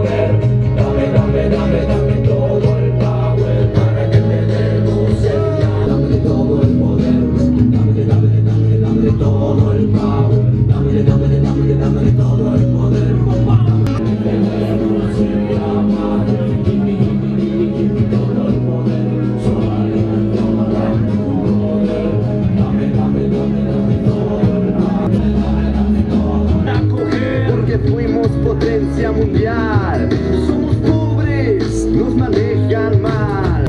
Dame, dame, dame, dame todo el power para que te demos señal. Dame todo el poder, dame, dame, dame, dame todo el power. Dame, dame, dame, dame todo el poder. Dame, te demos señal. Give me todo el poder. Solo alimento para tu poder. Dame, dame, dame, dame todo el poder. Dame, dame todo. A coger, porque fuimos potencia mundial. Somos pobres, nos manejan mal.